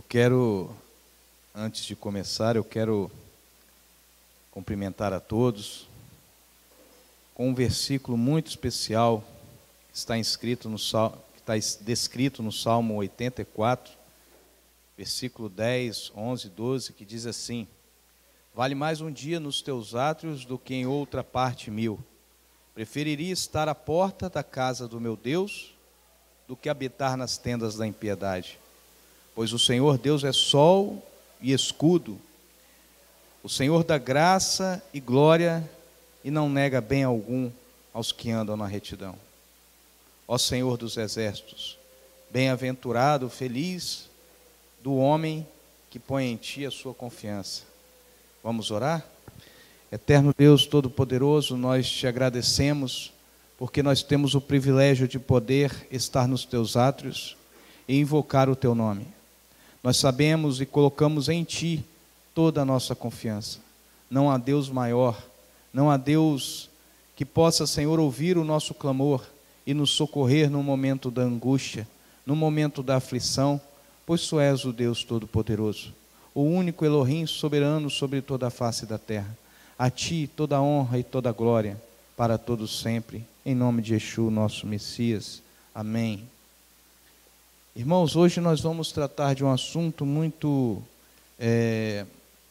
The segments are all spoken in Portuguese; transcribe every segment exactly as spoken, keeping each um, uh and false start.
quero, antes de começar, eu quero cumprimentar a todos com um versículo muito especial que está inscrito no Salmo, que está descrito no Salmo oitenta e quatro, versículo dez, onze, doze, que diz assim: vale mais um dia nos teus átrios do que em outra parte mil. Preferiria estar à porta da casa do meu Deus do que habitar nas tendas da impiedade. Pois o Senhor Deus é sol e escudo, o Senhor dá graça e glória e não nega bem algum aos que andam na retidão. Ó Senhor dos exércitos, bem-aventurado, feliz do homem que põe em ti a sua confiança. Vamos orar? Eterno Deus Todo-Poderoso, nós te agradecemos porque nós temos o privilégio de poder estar nos teus átrios e invocar o teu nome. Nós sabemos e colocamos em ti toda a nossa confiança. Não há Deus maior, não há Deus que possa, Senhor, ouvir o nosso clamor e nos socorrer no momento da angústia, no momento da aflição, pois tu és o Deus Todo-Poderoso, o único Elohim soberano sobre toda a face da terra. A ti toda a honra e toda a glória, para todos sempre, em nome de Yeshua, nosso Messias. Amém. Irmãos, hoje nós vamos tratar de um assunto muito, é,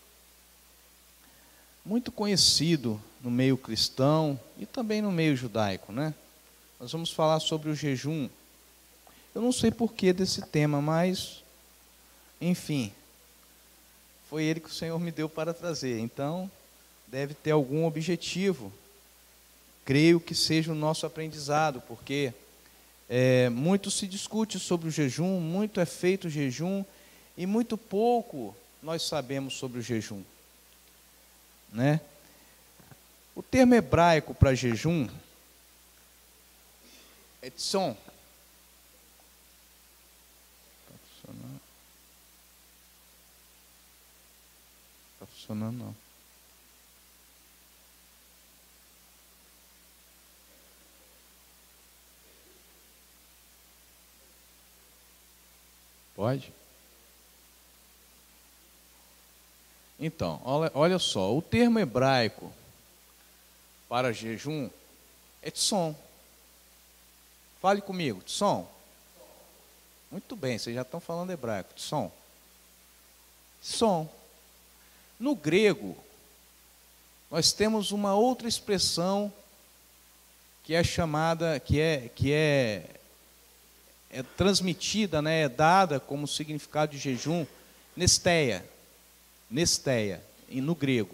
muito conhecido no meio cristão e também no meio judaico, né? Nós vamos falar sobre o jejum. Eu não sei porquê desse tema, mas, enfim, foi ele que o Senhor me deu para trazer, então deve ter algum objetivo. Creio que seja o nosso aprendizado, porque é, muito se discute sobre o jejum, muito é feito o jejum, e muito pouco nós sabemos sobre o jejum, né? O termo hebraico para jejum é tzom. Está funcionando? Está funcionando não. Pode? Então, olha, olha só, o termo hebraico para jejum é tzom. Fale comigo, tzom. Muito bem, vocês já estão falando hebraico, tzom. Tzom. No grego, nós temos uma outra expressão que é chamada, que é, que é é transmitida, né, é dada como significado de jejum, nesteia, nesteia, no grego.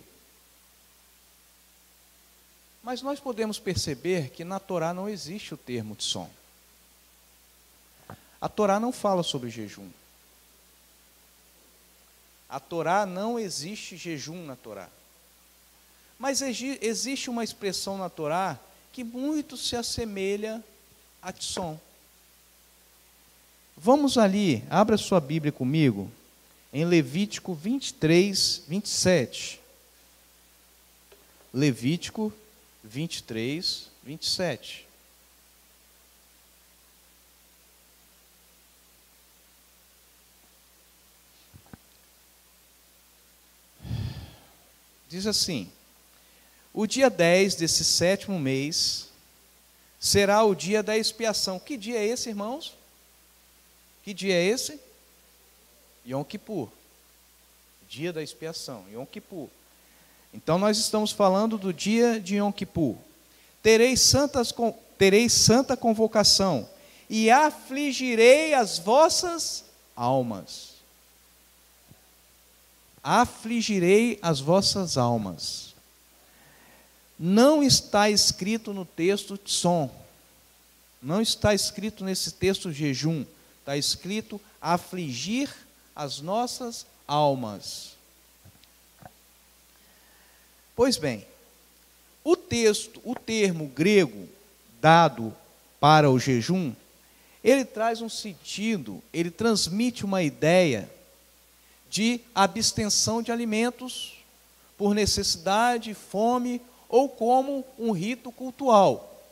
Mas nós podemos perceber que na Torá não existe o termo tzom. A Torá não fala sobre jejum. A Torá não existe jejum na Torá. Mas existe uma expressão na Torá que muito se assemelha a tzom. Vamos ali, abra sua Bíblia comigo, em Levítico vinte e três, vinte e sete. Levítico vinte e três, vinte e sete. Diz assim: o dia dez desse sétimo mês será o dia da expiação. Que dia é esse, irmãos? Que dia é esse? Yom Kippur. Dia da expiação, Yom Kippur. Então nós estamos falando do dia de Yom Kippur. Tereis, santas, tereis santa convocação e afligirei as vossas almas. Afligirei as vossas almas. Não está escrito no texto tzom. Não está escrito nesse texto jejum. Está escrito afligir as nossas almas. Pois bem, o texto, o termo grego dado para o jejum, ele traz um sentido, ele transmite uma ideia de abstenção de alimentos por necessidade, fome ou como um rito cultual.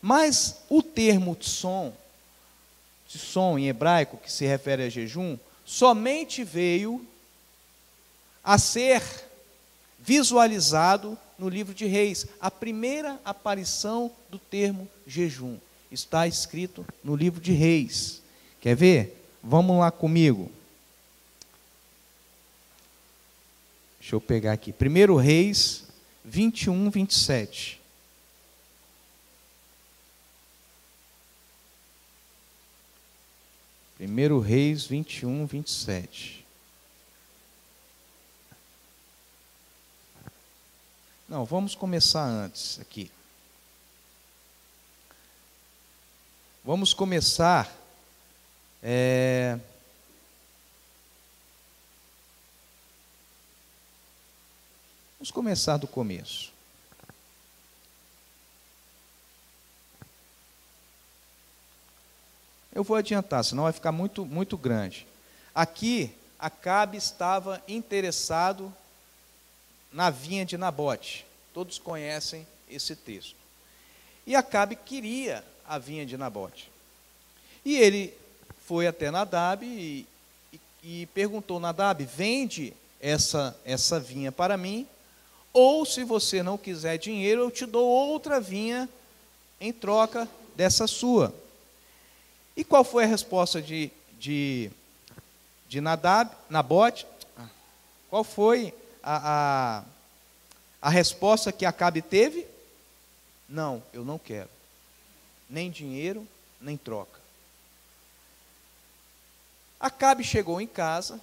Mas o termo tzom, tzom em hebraico, que se refere a jejum, somente veio a ser visualizado no livro de Reis. A primeira aparição do termo jejum está escrito no livro de Reis. Quer ver? Vamos lá comigo. Deixa eu pegar aqui. primeiro Reis vinte e um, vinte e sete. primeiro Reis vinte e um, vinte e sete. Não, vamos começar antes aqui. Vamos começar. É... Vamos começar do começo. Eu vou adiantar, senão vai ficar muito, muito grande. Aqui, Acabe estava interessado na vinha de Nabote. Todos conhecem esse texto. E Acabe queria a vinha de Nabote. E ele foi até Nadab e, e, e perguntou: Nadab, vende essa, essa vinha para mim, ou se você não quiser dinheiro, eu te dou outra vinha em troca dessa sua. E qual foi a resposta de, de, de Nadab, Nabote? Qual foi a, a, a resposta que Acabe teve? Não, eu não quero. Nem dinheiro, nem troca. Acabe chegou em casa,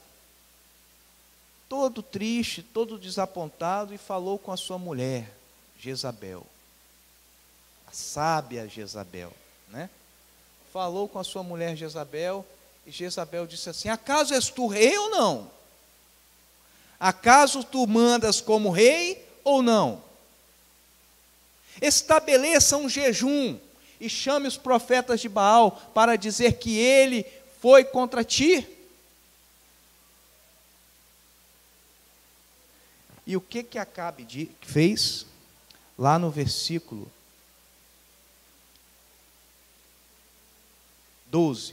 todo triste, todo desapontado, e falou com a sua mulher, Jezabel. A sábia Jezabel, né? Falou com a sua mulher Jezabel, e Jezabel disse assim: acaso és tu rei ou não? Acaso tu mandas como rei ou não? Estabeleça um jejum e chame os profetas de Baal para dizer que ele foi contra ti. E o que que Acabe fez? Lá no versículo doze.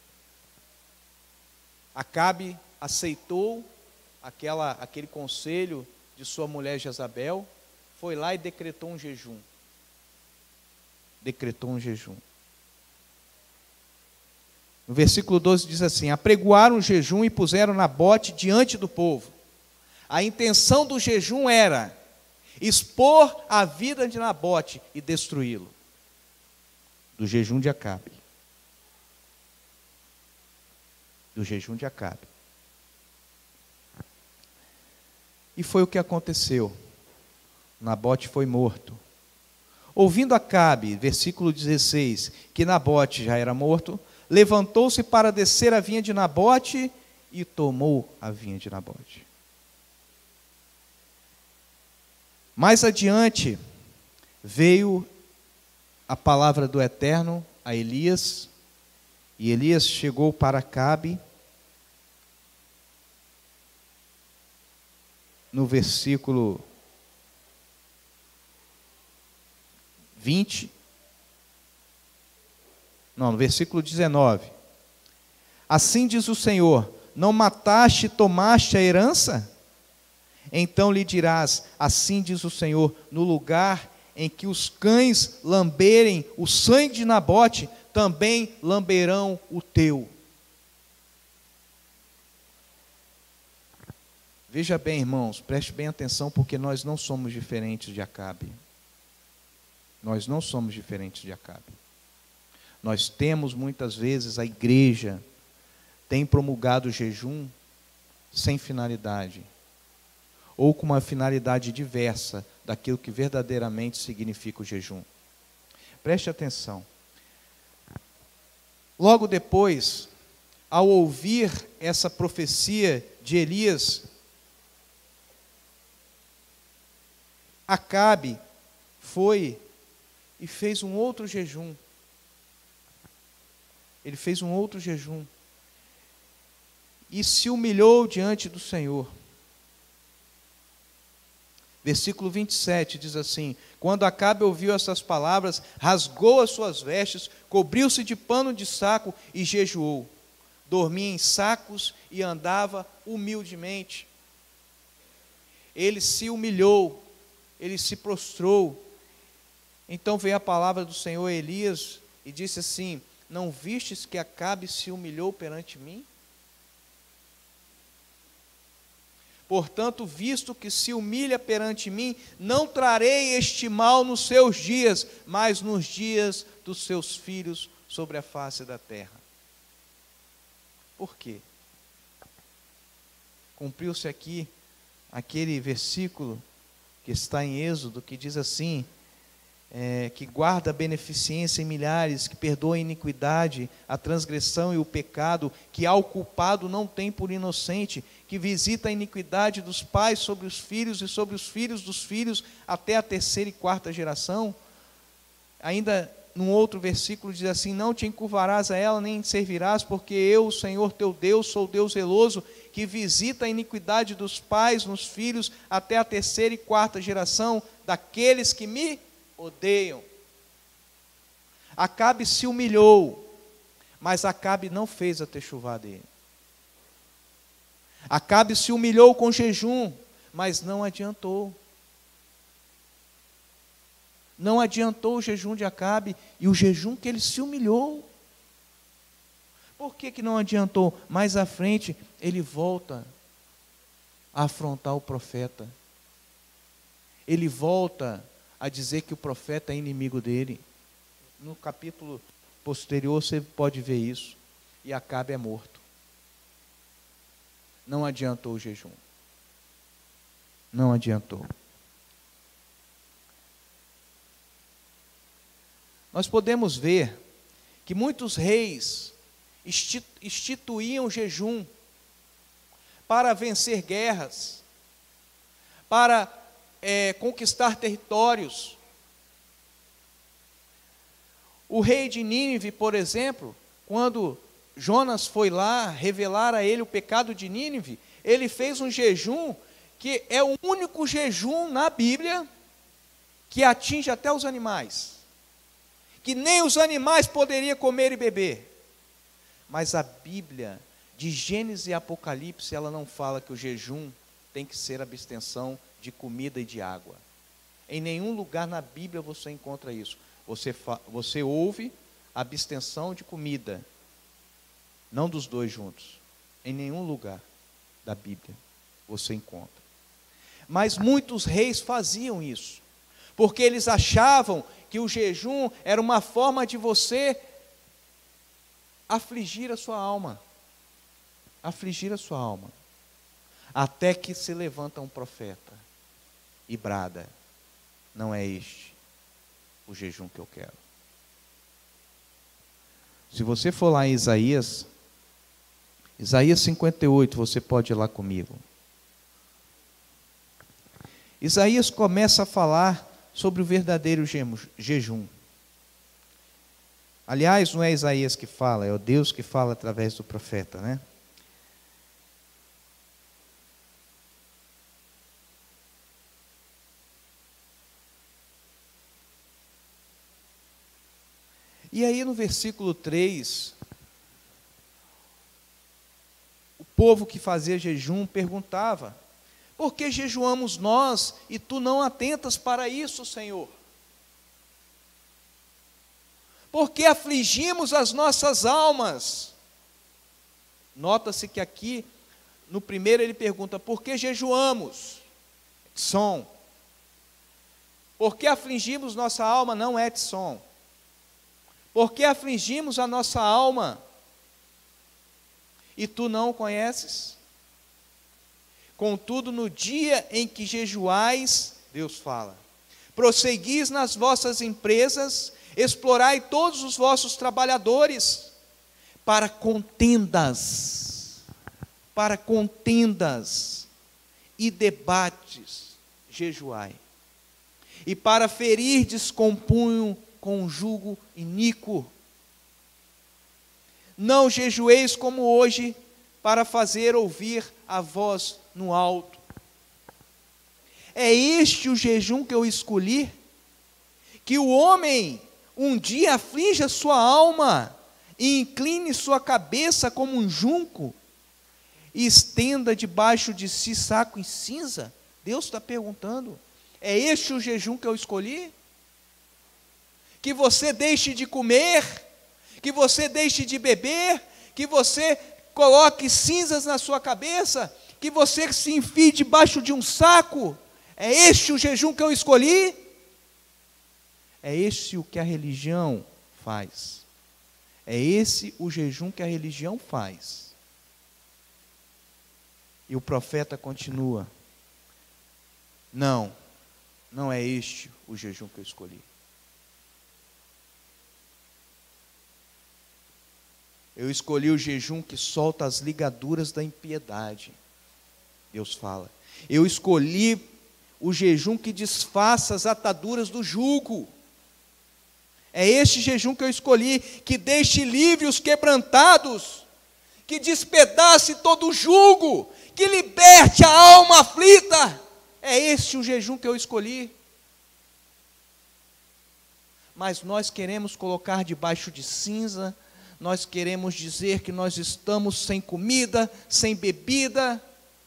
Acabe aceitou aquela, aquele conselho de sua mulher Jezabel, foi lá e decretou um jejum. Decretou um jejum. No versículo doze diz assim: apregoaram o jejum e puseram Nabote diante do povo. A intenção do jejum era expor a vida de Nabote e destruí-lo. Do jejum de Acabe. Do jejum de Acabe. E foi o que aconteceu. Nabote foi morto. Ouvindo Acabe, versículo dezesseis, que Nabote já era morto, levantou-se para descer a vinha de Nabote e tomou a vinha de Nabote. Mais adiante, veio a palavra do Eterno a Elias, e Elias chegou para Acabe, no versículo vinte, não, no versículo dezenove. Assim diz o Senhor: não mataste e tomaste a herança? Então lhe dirás: assim diz o Senhor, no lugar em que os cães lamberem o sangue de Nabote, também lamberão o teu. Veja bem, irmãos, preste bem atenção, porque nós não somos diferentes de Acabe. Nós não somos diferentes de Acabe. Nós temos muitas vezes, a igreja tem promulgado o jejum sem finalidade, ou com uma finalidade diversa daquilo que verdadeiramente significa o jejum. Preste atenção. Logo depois, ao ouvir essa profecia de Elias, Acabe foi e fez um outro jejum. Ele fez um outro jejum. E se humilhou diante do Senhor. Versículo vinte e sete diz assim: quando Acabe ouviu essas palavras, rasgou as suas vestes, cobriu-se de pano de saco e jejuou. dormia em sacos e andava humildemente. Ele se humilhou, ele se prostrou. Então veio a palavra do Senhor a Elias e disse assim: não vistes que Acabe se humilhou perante mim? Portanto, visto que se humilha perante mim, não trarei este mal nos seus dias, mas nos dias dos seus filhos sobre a face da terra. Por quê? Cumpriu-se aqui aquele versículo que está em Êxodo, que diz assim, é, que guarda a beneficência em milhares, que perdoa a iniquidade, a transgressão e o pecado, que ao culpado não tem por inocente, que visita a iniquidade dos pais sobre os filhos e sobre os filhos dos filhos, até a terceira e quarta geração. Ainda num outro versículo diz assim: não te encurvarás a ela, nem servirás, porque eu, o Senhor teu Deus, sou Deus zeloso, que visita a iniquidade dos pais nos filhos, até a terceira e quarta geração, daqueles que me odeiam. Acabe se humilhou, mas Acabe não fez a techuvá dele. Acabe se humilhou com jejum, mas não adiantou. Não adiantou o jejum de Acabe e o jejum que ele se humilhou. Por que que não adiantou? Mais à frente ele volta a afrontar o profeta. Ele volta a dizer que o profeta é inimigo dele. No capítulo posterior você pode ver isso. E Acabe é morto. Não adiantou o jejum. Não adiantou. Nós podemos ver que muitos reis instituíam jejum para vencer guerras, para é, conquistar territórios. O rei de Nínive, por exemplo, quando Jonas foi lá revelar a ele o pecado de Nínive, ele fez um jejum que é o único jejum na Bíblia que atinge até os animais, que nem os animais poderiam comer e beber. Mas a Bíblia, de Gênesis e Apocalipse, ela não fala que o jejum tem que ser abstenção de comida e de água. Em nenhum lugar na Bíblia você encontra isso. Você, você ouve abstenção de comida, não dos dois juntos. Em nenhum lugar da Bíblia você encontra. Mas muitos reis faziam isso, porque eles achavam que o jejum era uma forma de você afligir a sua alma. Afligir a sua alma. Até que se levanta um profeta e brada: não é este o jejum que eu quero. Se você for lá em Isaías, Isaías cinquenta e oito, você pode ir lá comigo. Isaías começa a falar sobre o verdadeiro jejum. Aliás, não é Isaías que fala, é o Deus que fala através do profeta, né? E aí no versículo três, o povo que fazia jejum perguntava: por que jejuamos nós e tu não atentas para isso, Senhor? Por que afligimos as nossas almas? Nota-se que aqui, no primeiro ele pergunta: por que jejuamos? Tson. Por que afligimos nossa alma? Não é tson. Por que afligimos a nossa alma e tu não o conheces? Contudo, no dia em que jejuais, Deus fala, prosseguis nas vossas empresas, explorai todos os vossos trabalhadores, para contendas, para contendas e debates, jejuai, e para ferirdes com punho, com jugo iníquo. Não jejueis como hoje, para fazer ouvir a voz no alto. É este o jejum que eu escolhi? Que o homem um dia aflige a sua alma e incline sua cabeça como um junco, e estenda debaixo de si saco e cinza? Deus está perguntando, é este o jejum que eu escolhi? Que você deixe de comer, que você deixe de beber, que você coloque cinzas na sua cabeça, que você se enfie debaixo de um saco? É este o jejum que eu escolhi? É este o que a religião faz. É esse o jejum que a religião faz. E o profeta continua: não, não é este o jejum que eu escolhi. Eu escolhi o jejum que solta as ligaduras da impiedade. Deus fala. Eu escolhi o jejum que desfaça as ataduras do jugo. É este jejum que eu escolhi, que deixe livre os quebrantados, que despedace todo o jugo, que liberte a alma aflita. É este o jejum que eu escolhi. Mas nós queremos colocar debaixo de cinza, nós queremos dizer que nós estamos sem comida, sem bebida,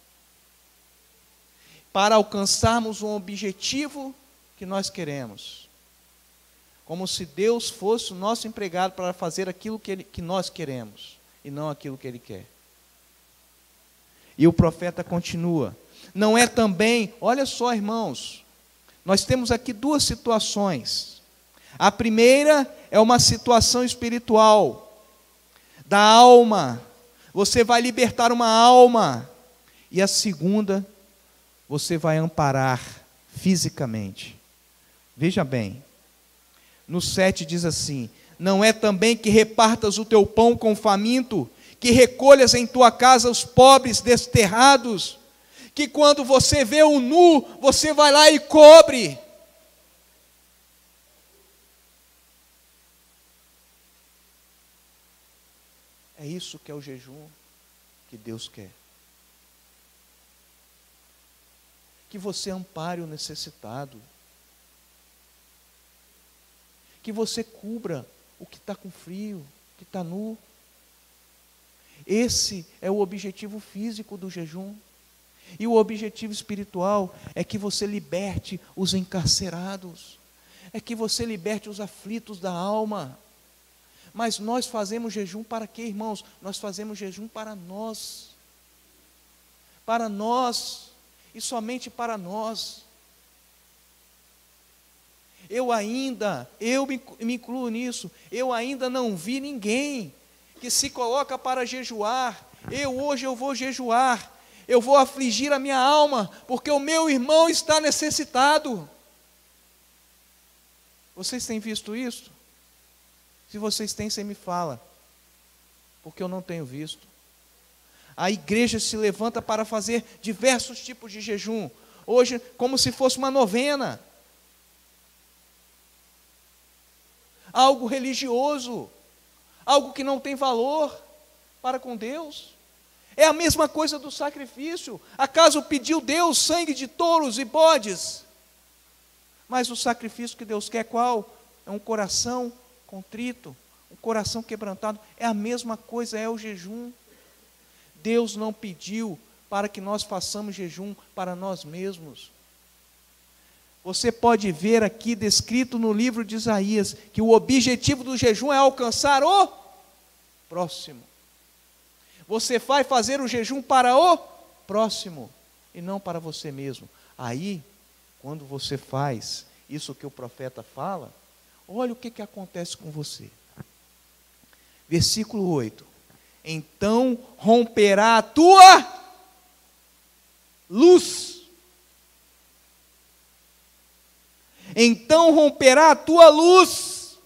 para alcançarmos um objetivo que nós queremos. Como se Deus fosse o nosso empregado para fazer aquilo que, ele, que nós queremos, e não aquilo que Ele quer. E o profeta continua: não é também, olha só, irmãos, nós temos aqui duas situações. A primeira é uma situação espiritual, da alma, você vai libertar uma alma. E a segunda, você vai amparar fisicamente. Veja bem, no sete diz assim: não é também que repartas o teu pão com o faminto, que recolhas em tua casa os pobres desterrados, que quando você vê o nu, você vai lá e cobre. É isso que é o jejum que Deus quer. Que você ampare o necessitado, que você cubra o que está com frio, que está nu. Esse é o objetivo físico do jejum. E o objetivo espiritual é que você liberte os encarcerados, é que você liberte os aflitos da alma. Mas nós fazemos jejum para quê, irmãos? Nós fazemos jejum para nós. Para nós, e somente para nós. Eu ainda, eu me, me incluo nisso, eu ainda não vi ninguém que se coloca para jejuar. Eu hoje eu vou jejuar, eu vou afligir a minha alma, porque o meu irmão está necessitado. Vocês têm visto isso? Se vocês têm, você me fala, porque eu não tenho visto. A igreja se levanta para fazer diversos tipos de jejum, hoje como se fosse uma novena, algo religioso, algo que não tem valor para com Deus. É a mesma coisa do sacrifício. Acaso pediu Deus sangue de touros e bodes? Mas o sacrifício que Deus quer qual? É um coração contrito, um coração quebrantado. É a mesma coisa, é o jejum. Deus não pediu para que nós façamos jejum para nós mesmos. Você pode ver aqui descrito no livro de Isaías que o objetivo do jejum é alcançar o próximo. Você vai fazer o jejum para o próximo e não para você mesmo. Aí, quando você faz isso que o profeta fala, olha o que, que acontece com você. Versículo oito: então romperá a tua luz. Então romperá a tua luz,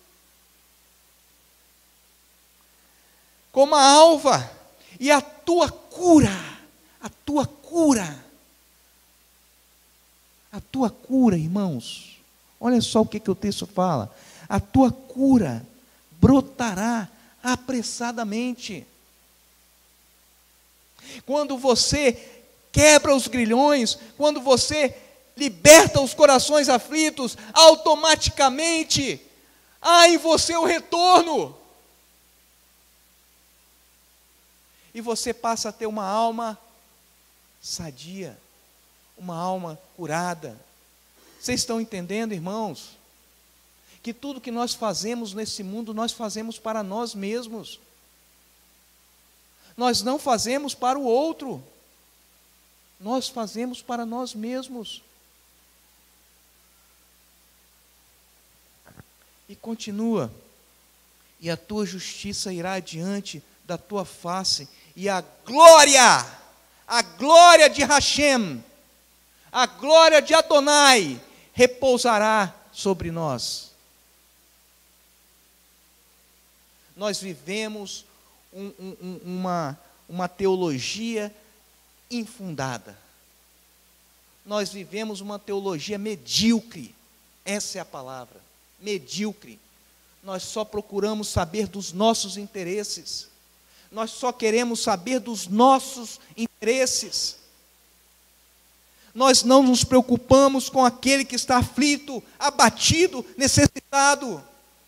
como a alva, e a tua cura, a tua cura, a tua cura, irmãos, olha só o que, que o texto fala: a tua cura brotará apressadamente. Quando você quebra os grilhões, quando você liberta os corações aflitos, automaticamente há em você o retorno. e você passa a ter uma alma sadia, uma alma curada. Vocês estão entendendo, irmãos? Que tudo que nós fazemos nesse mundo, nós fazemos para nós mesmos. Nós não fazemos para o outro, nós fazemos para nós mesmos. E continua, e a tua justiça irá adiante da tua face, e a glória, a glória de Hashem, a glória de Adonai, repousará sobre nós. Nós vivemos um, um, uma, uma teologia infundada. Nós vivemos uma teologia medíocre, essa é a palavra, medíocre. Nós só procuramos saber dos nossos interesses, nós só queremos saber dos nossos interesses. Nós não nos preocupamos com aquele que está aflito, abatido, necessitado.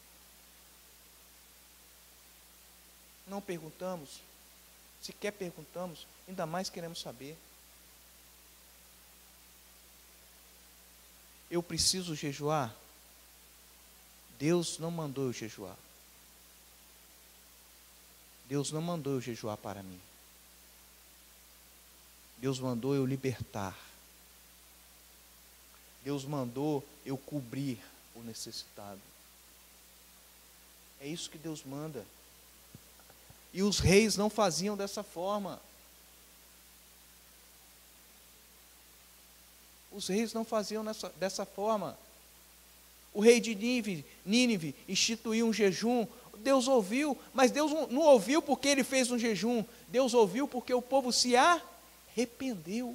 Não perguntamos, sequer perguntamos, ainda mais queremos saber. Eu preciso jejuar? Deus não mandou eu jejuar. Deus não mandou eu jejuar para mim. Deus mandou eu libertar. Deus mandou eu cobrir o necessitado. É isso que Deus manda. E os reis não faziam dessa forma. Os reis não faziam nessa, dessa forma. O rei de Nínive, Nínive instituiu um jejum. Deus ouviu, mas Deus não, não ouviu porque ele fez um jejum. Deus ouviu porque o povo se arrependeu.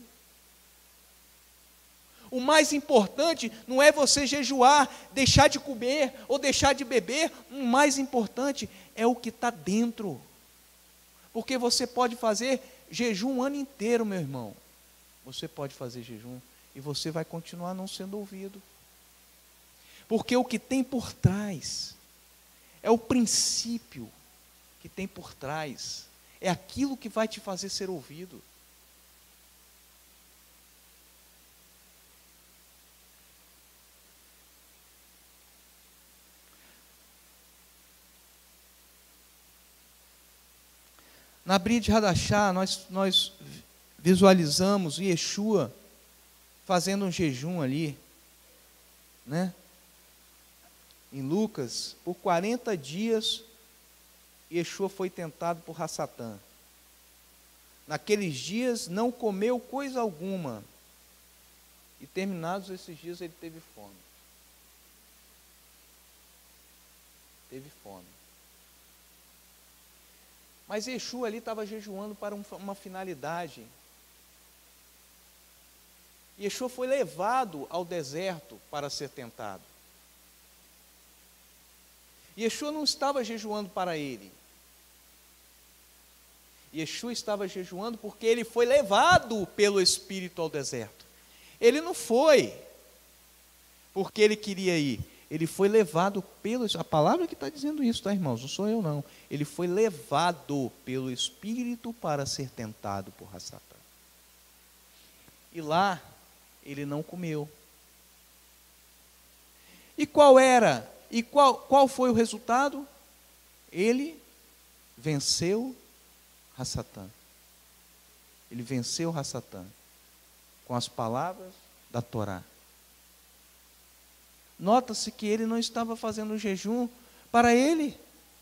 O mais importante não é você jejuar, deixar de comer ou deixar de beber. O mais importante é o que está dentro. Porque você pode fazer jejum o ano inteiro, meu irmão. Você pode fazer jejum e você vai continuar não sendo ouvido. Porque o que tem por trás é o princípio que tem por trás, é aquilo que vai te fazer ser ouvido. Na Brit de Hadashah, nós, nós visualizamos Yeshua fazendo um jejum ali, né? Em Lucas, por quarenta dias, Yeshua foi tentado por Satã. Naqueles dias não comeu coisa alguma, e terminados esses dias ele teve fome. Teve fome. Mas Yeshua ali estava jejuando para uma finalidade. Yeshua foi levado ao deserto para ser tentado. Yeshua não estava jejuando para ele. Yeshua estava jejuando porque ele foi levado pelo Espírito ao deserto. Ele não foi porque ele queria ir. Ele foi levado pelo... A palavra que está dizendo isso, tá, irmãos? Não sou eu, não. Ele foi levado pelo Espírito para ser tentado por Satã. E lá, ele não comeu. E qual era? E qual, qual foi o resultado? Ele venceu Satã. Ele venceu Satã com as palavras da Torá. Nota-se que ele não estava fazendo jejum para ele,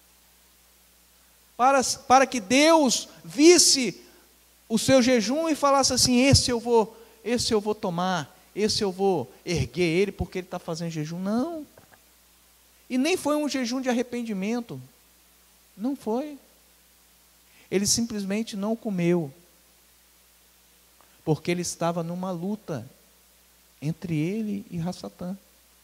para, para que Deus visse o seu jejum e falasse assim: esse eu vou, esse eu vou tomar, esse eu vou erguer ele porque ele está fazendo jejum. Não. E nem foi um jejum de arrependimento. Não foi. Ele simplesmente não comeu, porque ele estava numa luta entre ele e Satã.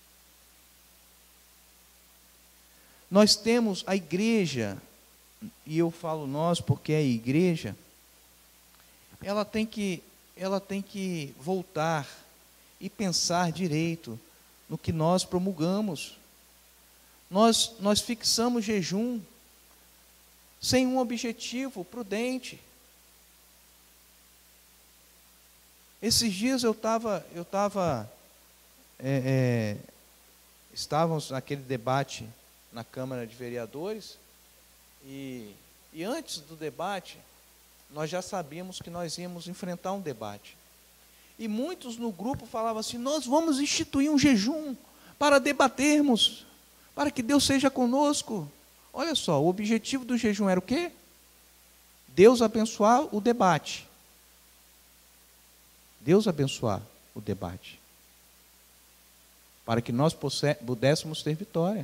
Nós temos a igreja, e eu falo nós porque é a igreja, ela tem que, ela tem que voltar e pensar direito no que nós promulgamos. Nós, nós fixamos jejum sem um objetivo prudente. Esses dias eu estava, eu estava, é, é, estávamos naquele debate na Câmara de Vereadores, e, e antes do debate, nós já sabíamos que nós íamos enfrentar um debate. E muitos no grupo falavam assim, nós vamos instituir um jejum para debatermos, para que Deus seja conosco. Olha só, o objetivo do jejum era o quê? Deus abençoar o debate. Deus abençoar o debate. Para que nós pudéssemos ter vitória.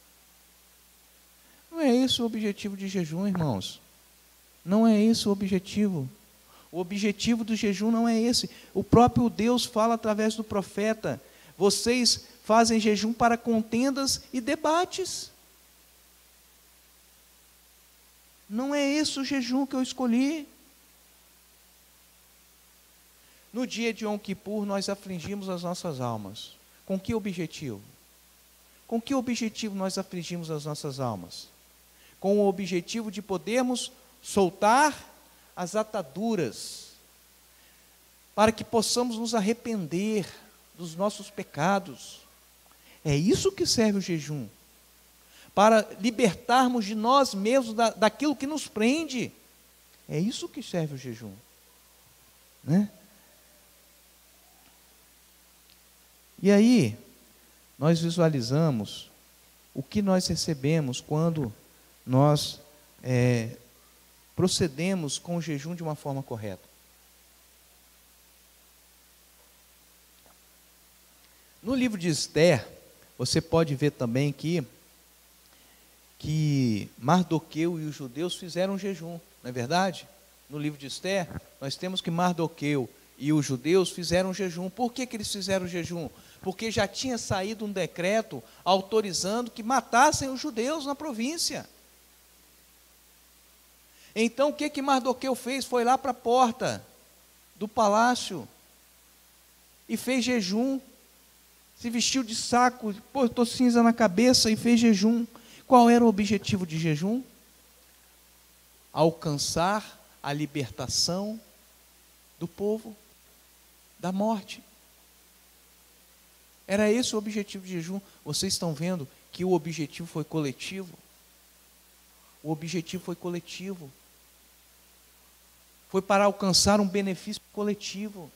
Não é esse o objetivo de jejum, irmãos. Não é esse o objetivo. O objetivo do jejum não é esse. O próprio Deus fala através do profeta. Vocês fazem jejum para contendas e debates. Não é esse o jejum que eu escolhi. No dia de Yom Kippur, nós afligimos as nossas almas. Com que objetivo? Com que objetivo nós afligimos as nossas almas? Com o objetivo de podermos soltar as ataduras, para que possamos nos arrepender dos nossos pecados. É isso que serve o jejum. Para libertarmos de nós mesmos da, daquilo que nos prende. É isso que serve o jejum. Né? E aí, nós visualizamos o que nós recebemos quando nós é, procedemos com o jejum de uma forma correta. No livro de Esther, você pode ver também que, que Mardoqueu e os judeus fizeram um jejum, não é verdade? No livro de Esther, nós temos que Mardoqueu e os judeus fizeram um jejum. Por que que eles fizeram jejum? Porque já tinha saído um decreto autorizando que matassem os judeus na província. Então o que que Mardoqueu fez? Foi lá para a porta do palácio e fez jejum, se vestiu de saco, botou cinza na cabeça e fez jejum. Qual era o objetivo de jejum? Alcançar a libertação do povo da morte. Era esse o objetivo de jejum. Vocês estão vendo que o objetivo foi coletivo? O objetivo foi coletivo. Foi para alcançar um benefício coletivo.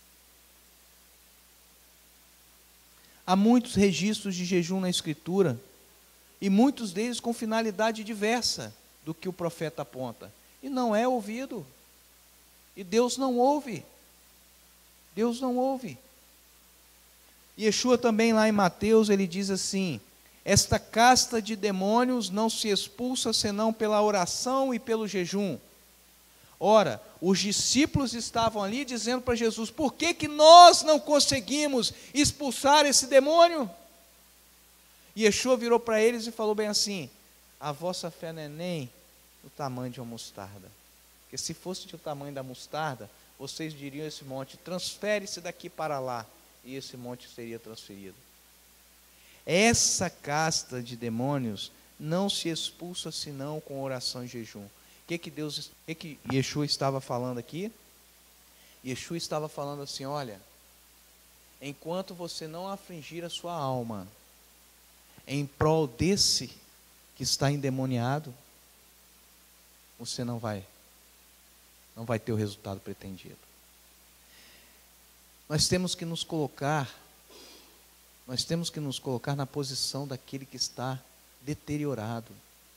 Há muitos registros de jejum na Escritura, e muitos deles com finalidade diversa do que o profeta aponta. E não é ouvido. E Deus não ouve. Deus não ouve. Yeshua também lá em Mateus, ele diz assim, esta casta de demônios não se expulsa senão pela oração e pelo jejum. Ora, os discípulos estavam ali dizendo para Jesus, por que que nós não conseguimos expulsar esse demônio? E Yeshua virou para eles e falou bem assim, a vossa fé não é nem o tamanho de uma mostarda. Porque se fosse do tamanho da mostarda, vocês diriam esse monte, transfere-se daqui para lá, e esse monte seria transferido. Essa casta de demônios não se expulsa senão com oração e jejum. O que que Deus, o que que Yeshua estava falando aqui? Yeshua estava falando assim, olha, enquanto você não afligir a sua alma em prol desse que está endemoniado, você não vai, não vai ter o resultado pretendido. Nós temos que nos colocar, nós temos que nos colocar na posição daquele que está deteriorado,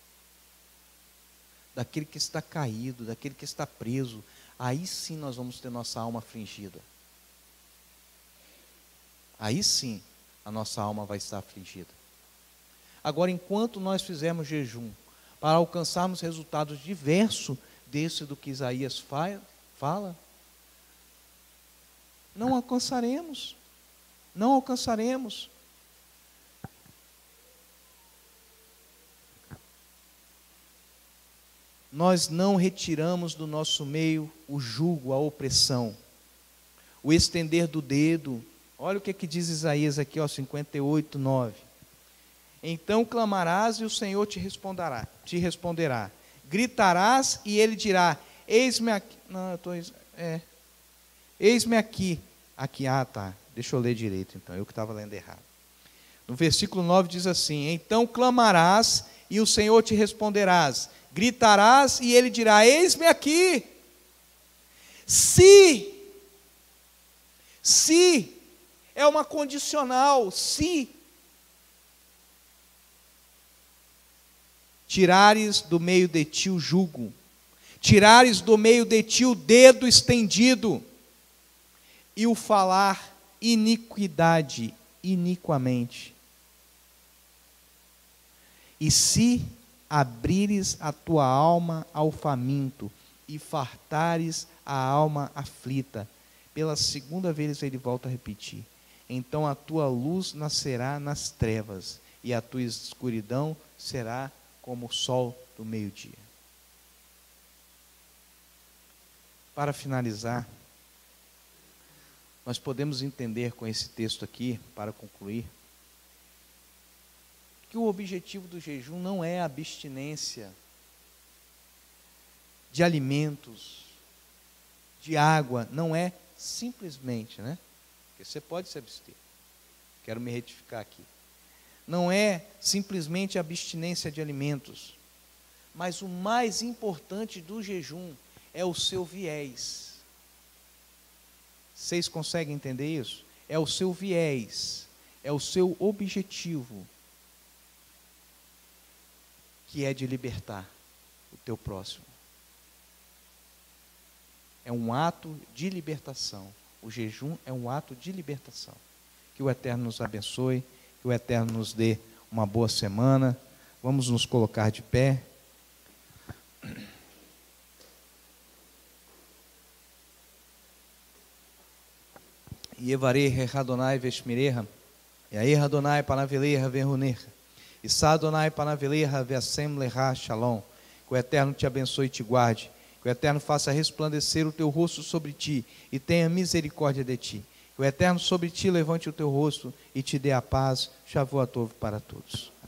daquele que está caído, daquele que está preso. Aí sim nós vamos ter nossa alma afligida. Aí sim a nossa alma vai estar afligida. Agora, enquanto nós fizermos jejum para alcançarmos resultados diversos desse do que Isaías fala, não alcançaremos, não alcançaremos. Nós não retiramos do nosso meio o jugo, a opressão, o estender do dedo. Olha o que, que diz Isaías aqui, ó, cinquenta e oito, nove. Então clamarás e o Senhor te responderá, te responderá. Gritarás e ele dirá, eis-me aqui. Não, eu estou... É. Eis-me aqui, aqui, ah tá, deixa eu ler direito então, eu que estava lendo errado. No versículo nove diz assim: então clamarás e o Senhor te responderás, gritarás e Ele dirá, eis-me aqui. Se, se, é uma condicional, se tirares do meio de ti o jugo, tirares do meio de ti o dedo estendido, e o falar iniquidade, iniquamente, e se abrires a tua alma ao faminto, e fartares a alma aflita, pela segunda vez ele volta a repetir, então a tua luz nascerá nas trevas, e a tua escuridão será como o sol do meio-dia. Para finalizar, nós podemos entender com esse texto aqui, para concluir, que o objetivo do jejum não é a abstinência de alimentos, de água, não é simplesmente, né? Porque você pode se abster. Quero me retificar aqui. Não é simplesmente a abstinência de alimentos, mas o mais importante do jejum é o seu viés. Vocês conseguem entender isso? É o seu viés, é o seu objetivo, que é de libertar o teu próximo. É um ato de libertação. O jejum é um ato de libertação. Que o Eterno nos abençoe, que o Eterno nos dê uma boa semana. Vamos nos colocar de pé. Yevarei Adonai veshmireha, e aí Adonai panaveleha veruneha, e sa Adonai panaveleha veasem leha shalom. Que o Eterno te abençoe e te guarde, que o Eterno faça resplandecer o teu rosto sobre ti e tenha misericórdia de ti. Que o Eterno sobre ti levante o teu rosto e te dê a paz. Shavuot tov para todos.